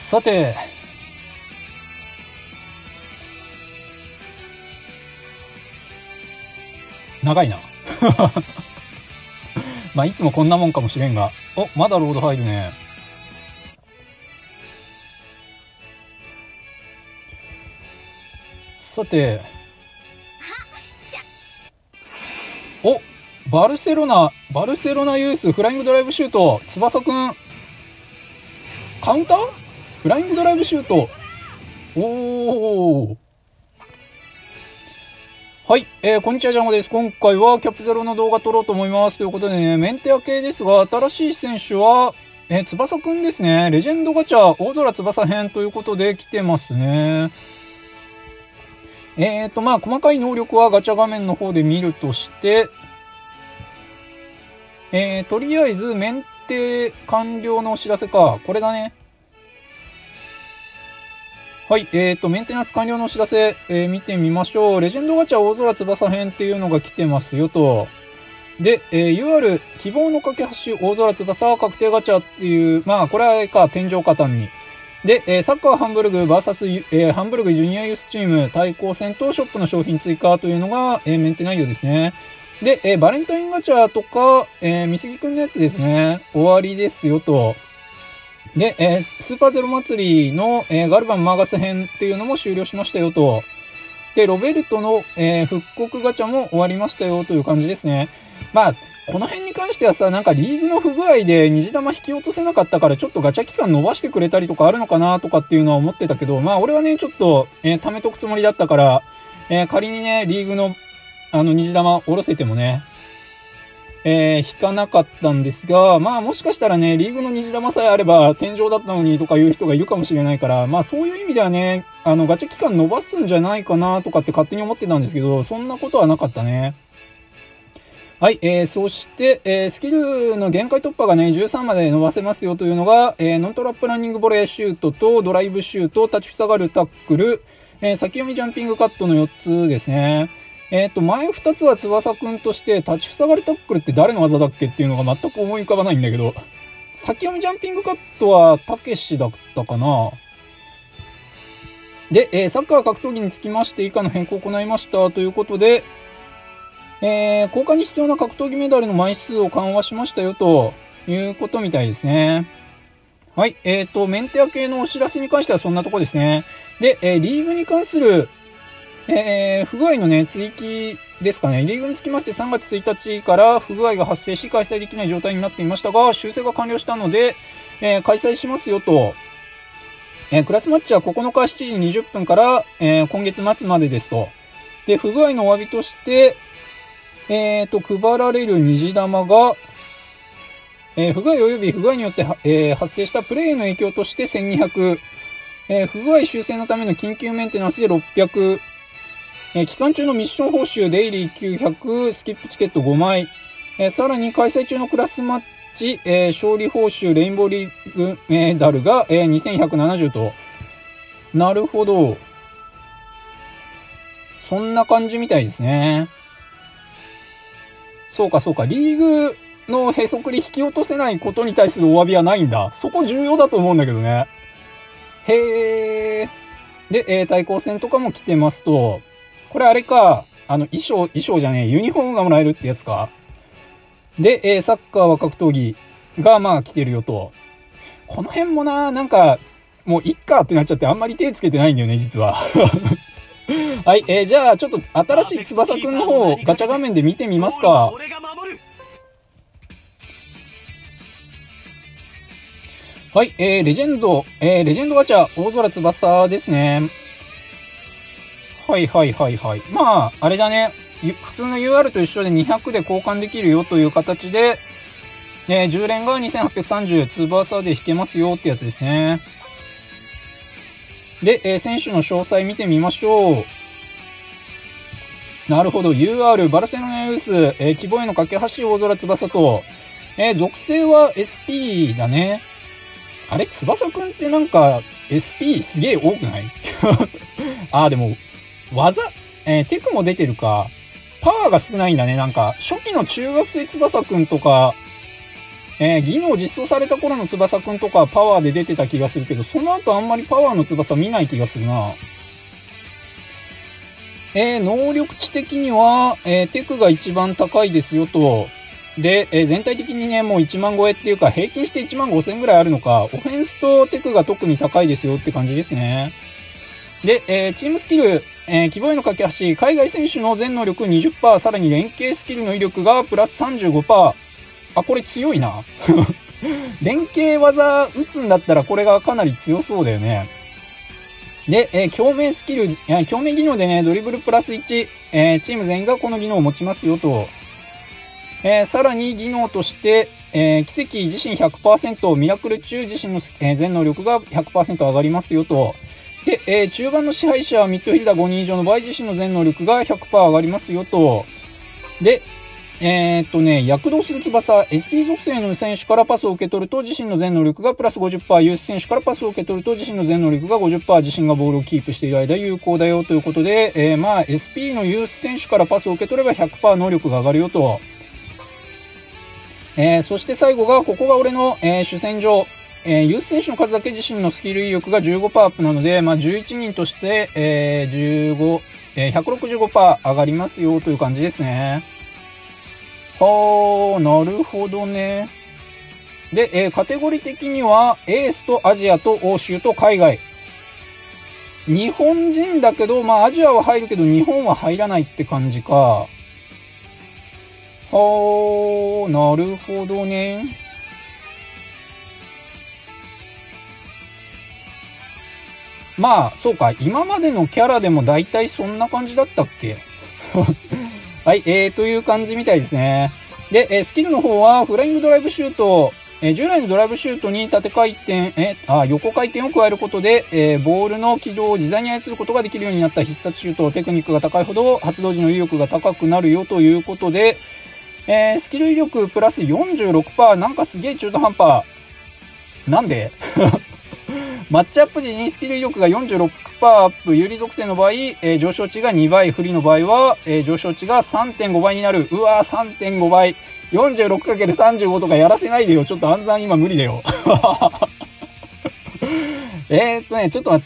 さて、長いな。まあ、いつもこんなもんかもしれんが。お、まだロード入るね。さて。お、バルセロナユースフライングドライブシュート。翼くん。カウンター？フライングドライブシュート。おー。はい、こんにちは、ジャンゴです。今回はキャップゼロの動画撮ろうと思います。ということでね、メンテア系ですが、新しい選手は、翼くんですね。レジェンドガチャ、大空翼編ということで来てますね。まあ、細かい能力はガチャ画面の方で見るとして、とりあえず、メンテ完了のお知らせか。これだね。はい、メンテナンス完了のお知らせ、見てみましょう。レジェンドガチャ大空翼編っていうのが来てますよと。で、UR 希望の架け橋大空翼確定ガチャっていう、まあ、これはあれか、天井加担に。で、サッカーハンブルグ VS、ハンブルグジュニアユースチーム対抗戦とショップの商品追加というのが、メンテ内容ですね。で、バレンタインガチャとか、みすぎくんのやつですね。終わりですよと。で、スーパーゼロ祭りの、ガルバンマーガス編っていうのも終了しましたよと。で、ロベルトの、復刻ガチャも終わりましたよという感じですね。まあ、この辺に関してはさ、なんかリーグの不具合で虹玉引き落とせなかったからちょっとガチャ期間伸ばしてくれたりとかあるのかなとかっていうのは思ってたけど、まあ俺はね、ちょっと、貯めとくつもりだったから、仮にね、リーグの、虹玉下ろせてもね、引かなかったんですが、まあもしかしたらね、リーグの虹玉さえあれば天井だったのにとかいう人がいるかもしれないから、まあそういう意味ではね、ガチャ期間伸ばすんじゃないかなとかって勝手に思ってたんですけど、そんなことはなかったね。はい、そして、スキルの限界突破がね、13まで伸ばせますよというのが、ノントラップランニングボレーシュートとドライブシュート、立ちふさがるタックル、先読みジャンピングカットの4つですね。前2つは翼くんとして、立ちふさがるタックルって誰の技だっけっていうのが全く思い浮かばないんだけど、先読みジャンピングカットはたけしだったかな。で、サッカー格闘技につきまして以下の変更を行いましたということで、交換に必要な格闘技メダルの枚数を緩和しましたよということみたいですね。はい、メンテア系のお知らせに関してはそんなとこですね。で、リーグに関する不具合のね、追記ですかね。リーグにつきまして3月1日から不具合が発生し開催できない状態になっていましたが、修正が完了したので、開催しますよと。クラスマッチは9日7時20分から、今月末までですと。で、不具合のお詫びとして、配られる虹玉が、不具合及び不具合によって、発生したプレイへの影響として1200、不具合修正のための緊急メンテナンスで600、期間中のミッション報酬デイリー900、スキップチケット5枚、さらに開催中のクラスマッチ、勝利報酬レインボーリーグメダルが、2170と。なるほど。そんな感じみたいですね。そうかそうか。リーグのへそくり引き落とせないことに対するお詫びはないんだ。そこ重要だと思うんだけどね。へー。で、対抗戦とかも来てますと。これあれか、衣装じゃねえ、ユニフォームがもらえるってやつか。で、サッカーは格闘技がまあ来てるよと。この辺もな、なんか、もういっかってなっちゃってあんまり手つけてないんだよね、実は。はい、じゃあちょっと新しい翼くんの方をガチャ画面で見てみますか。はい、レジェンドガチャ大空翼ですね。はいはいはいはい。まあ、あれだね。普通の UR と一緒で200で交換できるよという形で、10連が2830、翼で引けますよってやつですね。で、選手の詳細見てみましょう。なるほど。UR、バルセロナユース、希望への架け橋大空翼と、属性は SP だね。あれ翼くんってなんか SP すげえ多くないあ、でも、技、テクも出てるか。パワーが少ないんだね。なんか、初期の中学生翼くんとか、 技能実装された頃の翼くんとかパワーで出てた気がするけど、その後あんまりパワーの翼見ない気がするな。能力値的には、テクが一番高いですよと。で、全体的にね、もう1万超えっていうか、平均して1万5000ぐらいあるのか、オフェンスとテクが特に高いですよって感じですね。で、チームスキル、希望への架け橋、海外選手の全能力 20%、さらに連携スキルの威力がプラス 35%。あ、これ強いな。連携技打つんだったらこれがかなり強そうだよね。で、共鳴スキル、共鳴技能でね、ドリブルプラス1、チーム全員がこの技能を持ちますよと。さらに技能として、奇跡自身 100%、ミラクル中自身の、全能力が 100% 上がりますよと。で、中盤の支配者、ミッドフィルダー5人以上の場合自身の全能力が 100% 上がりますよと。で、躍動する翼、SP 属性の選手からパスを受け取ると自身の全能力がプラス 50%、ユース選手からパスを受け取ると自身の全能力が 50%、自身がボールをキープしている間有効だよということで、SP のユース選手からパスを受け取れば 100% 能力が上がるよと。そして最後が、ここが俺の、主戦場。ユース選手の数だけ自身のスキル威力が 15% アップなので、11人として、165% 上がりますよという感じですね。はあ、なるほどね。で、カテゴリー的には、エースとアジアと欧州と海外。日本人だけど、アジアは入るけど、日本は入らないって感じか。はあ、なるほどね。そうか。今までのキャラでも大体そんな感じだったっけはい、という感じみたいですね。で、スキルの方は、フライングドライブシュート、従来のドライブシュートに縦回転、横回転を加えることで、ボールの軌道を自在に操ることができるようになった必殺シュート、テクニックが高いほど発動時の威力が高くなるよということで、スキル威力プラス 46%、なんかすげえ中途半端。なんでマッチアップ時にスキル威力が 46% アップ、有利属性の場合、上昇値が2倍、不利の場合は、上昇値が 3.5 倍になる。うわー、3.5 倍。46×35 とかやらせないでよ。ちょっと暗算今無理だよ。ちょっと待って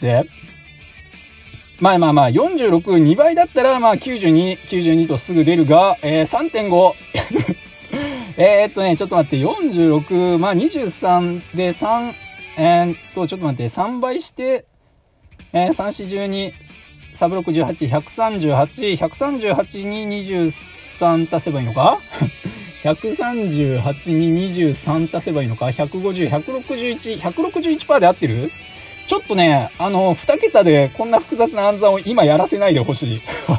。46、2倍だったら、92とすぐ出るが、3.5。ちょっと待って、46、23で3、ちょっと待って、3倍して、3、4、12、サブ6、18、138、138に23足せばいいのか138に23足せばいいのか ?150、161、161% で合ってる？ちょっとね、2桁でこんな複雑な暗算を今やらせないでほしい。ちょ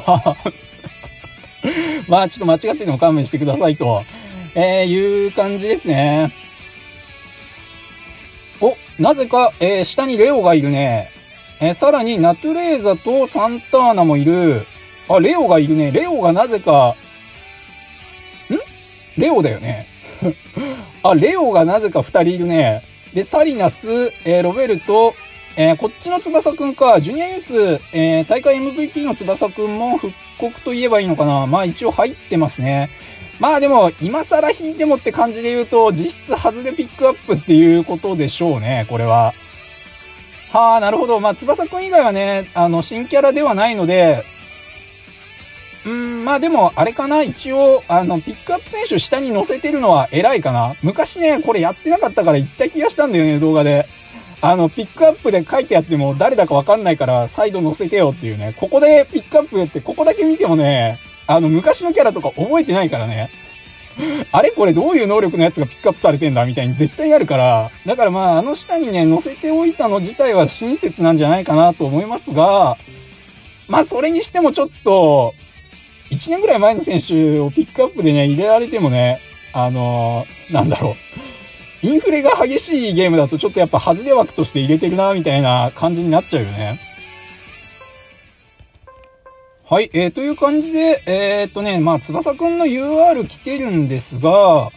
っと間違ってても勘弁してくださいと、いう感じですね。なぜか、下にレオがいるね。さらにナトゥレーザとサンターナもいる。あ、レオがいるね。レオがなぜか、レオだよね。あ、レオがなぜか2人いるね。で、サリナス、ロベルト、こっちの翼くんか、ジュニアユース、大会 MVP の翼くんも復刻と言えばいいのかな。一応入ってますね。でも、今更引いてもって感じで言うと、実質外れピックアップっていうことでしょうね、これは。はあ、なるほど。翼くん以外はね、新キャラではないので、でも、あれかな、一応、ピックアップ選手下に乗せてるのは偉いかな。昔ね、これやってなかったから言った気がしたんだよね、動画で。ピックアップで書いてあっても誰だかわかんないから、再度乗せてよっていうね。ここでピックアップって、ここだけ見てもね、昔のキャラとか覚えてないからね。あれこれどういう能力のやつがピックアップされてんだみたいに絶対あるから。だから下にね、乗せておいたの自体は親切なんじゃないかなと思いますが、それにしてもちょっと、1年ぐらい前の選手をピックアップでね、入れられてもね、なんだろう。インフレが激しいゲームだとちょっとやっぱ外れ枠として入れてるな、みたいな感じになっちゃうよね。はい、という感じで、翼くんの UR 来てるんですが、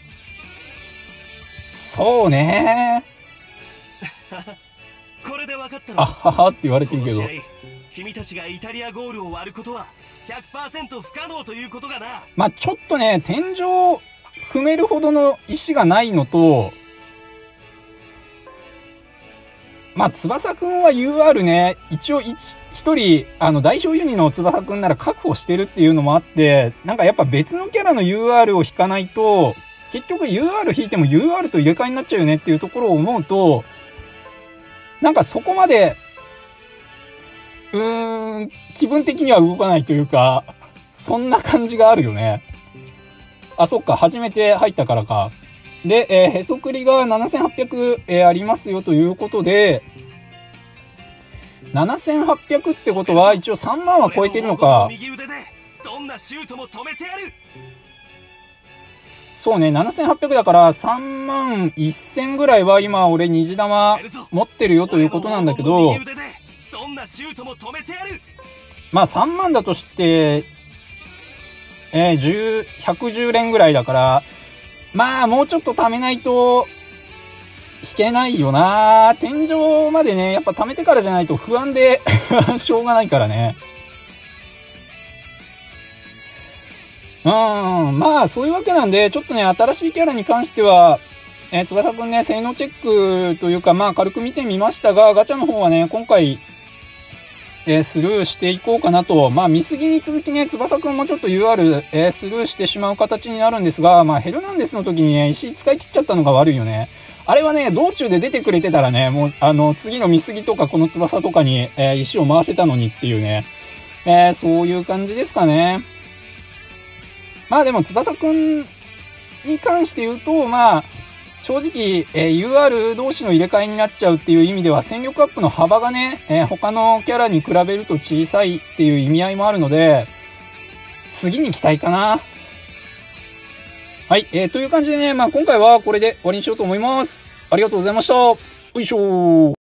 そうねこれで分かったの？ あははって言われてるけど。 君たちがイタリアゴールを割ることは 100% 不可能ということがな。 ちょっとね、天井踏めるほどの石がないのと、まあ、翼くんは UR ね、一応一人、代表ユニの翼くんなら確保してるっていうのもあって、なんかやっぱ別のキャラの UR を引かないと、結局 UR 引いても UR と入れ替えになっちゃうよねっていうところを思うと、なんかそこまで、気分的には動かないというか、そんな感じがあるよね。あ、そっか、初めて入ったからか。で、へそくりが7800、ありますよということで、7800ってことは一応3万は超えてるのか。そうね、7800だから3万1000ぐらいは今俺虹玉持ってるよということなんだけど、まあ3万だとして、110連ぐらいだから、まあもうちょっと貯めないと引けないよな。天井までね、やっぱ貯めてからじゃないと不安でしょうがないからね。まあそういうわけなんで、ちょっとね、新しいキャラに関しては、翼くんね、性能チェックというか、まあ軽く見てみましたが、ガチャの方はね、今回、スルーしていこうかなと。まあ見過ぎに続きね、翼くんもちょっと UR、スルーしてしまう形になるんですが、まあヘルナンデスの時にね、石使い切っちゃったのが悪いよね。あれはね、道中で出てくれてたらね、もう、次の見過ぎとかこの翼とかに、石を回せたのにっていうね。そういう感じですかね。まあでも翼くんに関して言うと、まあ、正直、UR 同士の入れ替えになっちゃうっていう意味では戦力アップの幅がね、他のキャラに比べると小さいっていう意味合いもあるので、次に期待かな。はい、という感じでね、まあ今回はこれで終わりにしようと思います。ありがとうございました。よいしょー。